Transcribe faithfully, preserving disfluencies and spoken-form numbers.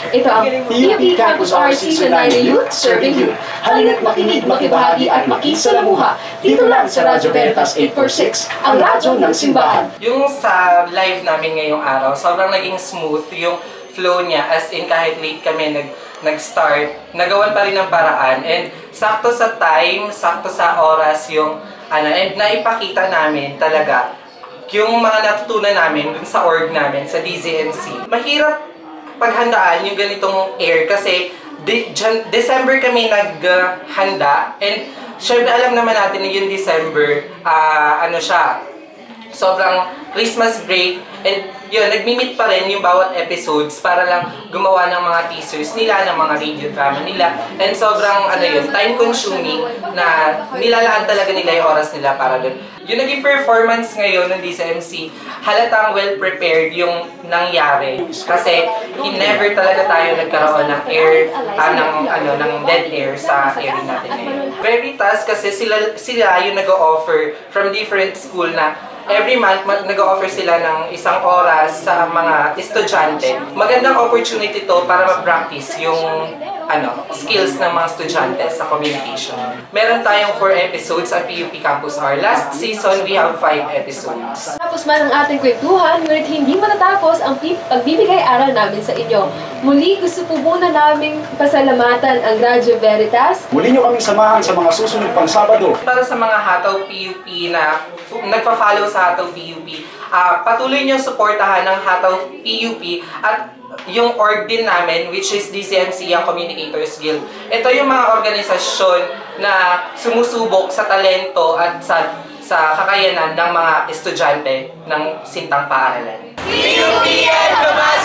Ito ang P U P Campus R Season nine Youth Serving You. Halina't makinig, makibahagi at makisalamuha. Dito lang sa Radyo Veritas eight forty-six, ang radyo ng simbahan. Yung sa live namin ngayong araw, sobrang naging smooth yung flow niya, as in kahit late kami nag nag-start, nagawan pa rin ng paraan, and sakto sa time, sakto sa oras yung ano, and naipakita namin talaga yung mga natutunan namin dun sa org namin, sa D Z M C. Mahirap paghandaan yung ganitong air kasi de December kami naghanda, and syempre alam naman natin na yung December, uh, ano siya, sobrang Christmas break, and yun, nagmi-meet pa rin yung bawat episodes para lang gumawa ng mga teasers nila, ng mga radio drama nila, and sobrang ano yun, time consuming na nilalaan talaga nila yung oras nila para dun. Yung naging performance ngayon ng D Z M C, halatang well prepared yung nangyari kasi never talaga tayo nagkaroon ng air, uh, ng, ano, ng dead air sa area natin ngayon. Veritas kasi sila, sila yung nag-o-offer from different school na every month nag-o-offer sila ng isang oras sa mga estudyante. Magandang opportunity to para ma-practice yung ano, skills ng mga estudyante sa communication. Meron tayong four episodes sa P U P Campus R. Last season, we have five episodes. Tapos man ang ating kwentuhan, ngunit hindi matatapos ang pagbibigay aral namin sa inyo. Muli, gusto po muna naming pasalamatan ang Radyo Veritas. Muli nyo kaming samahan sa mga susunod pang Sabado. Para sa mga Hataw P U P na nagpa-follow sa Hataw P U P, uh, patuloy nyo suportahan ng Hataw P U P at yung org din namin, which is D Z M C, ang Communicators Guild. Ito yung mga organisasyon na sumusubok sa talento at sa, sa kakayanan ng mga estudyante ng sintang paaralan. P U P